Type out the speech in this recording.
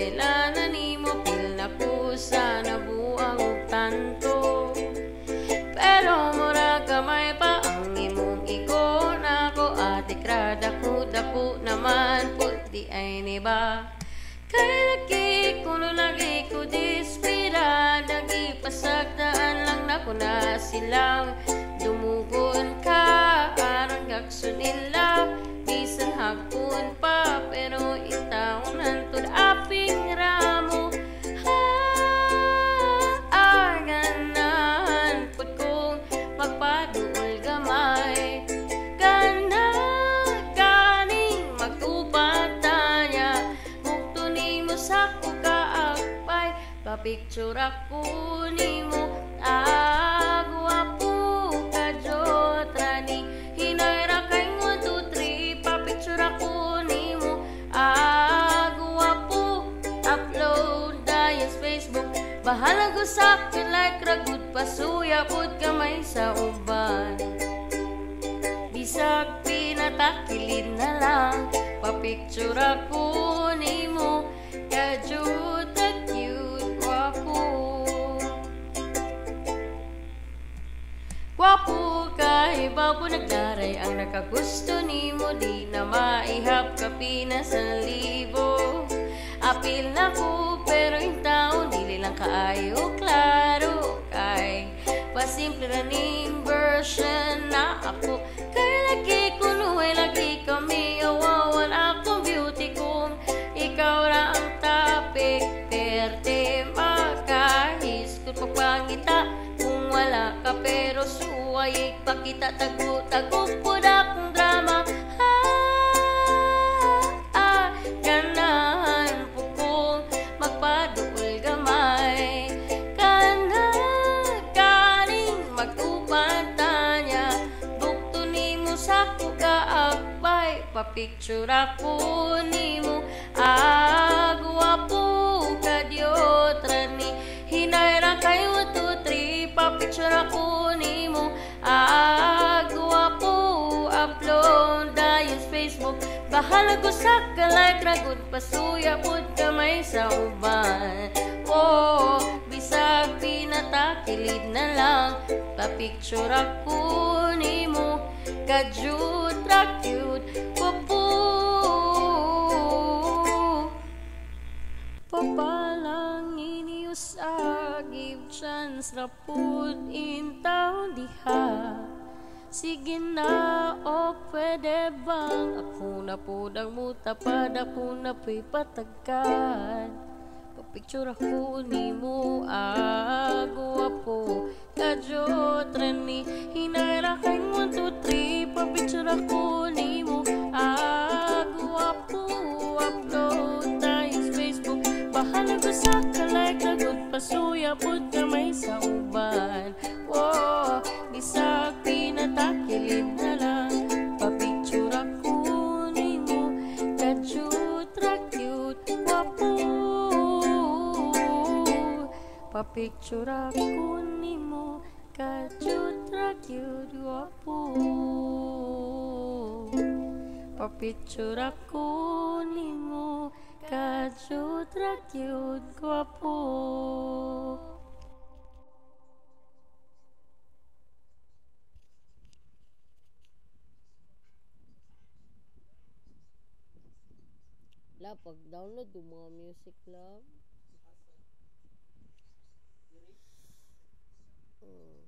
Tingala nimo pil na ko sa nabuang og tanto. Pero mura kamay pa ang imong ikon ako ate krada ko dako naman puti ay ni ba. Kaya lagi kuno lagi ko dispira nagipasagdaan lang na ko na silang dumugon ka arang gakso nila bisan hapon pa pero itaon hantod aping ramo ganahan pud kong magpaduol gamay kana kaning magtupatanya mukto nimo sa ko kaakpay papicture ako nimo agwapo ka jotrani hinayra kay 1 2 3 papicture ako nimo agwapo upload dayon sa Facebook bahala ko sa like ragut pasuya pud kamay sa uban bisag pinatakilid na lang papicture ako nimo kajud ka cute gwapo kay bago nagdaray ang nakagusto nimo di na maihap ka pinasalibo apil na ko pero yung taon dili lang kaayo klaro kay pasimple running version na ako kay lagi kunuhay lagi kami awawan akong beauty kung ikaw ra ang topic perte makahis kung pagpangita kung wala ka pero suway pakita tago po na akong drama ganahan po kong magpaduol gamay kana kaning magtupatanya bukto nimo sa ko kaakbay papicture ako nimo agwapo ka diotrani hinayra kay 1 2 3 papicture ako nimo agwapo upload dayon sa Facebook bahala ko sa like ragut pasuya pud kamay sa uban oh bisag pinatakilid na lang papicture ako nimo kajud ra cute pupu papalang iniusa give chance ra pud in town diha sige na o pwede bang ako na po nang mutapad ako na po'y patagkan papicture ako nimo agwapo kajotrani hinayra kay 1 2 3 papicture ako nimo agwapo upload tayo sa Facebook bahala ko sa like ragut pasuya pud kamay sa uban wow bisag pinatakilid na lang papicture ako nimo kajud ra cute gwapo papicture ako nimo kajud ra cute gwapo papicture ako nimo kajud ra cute gwapo la pag download yung mga music lang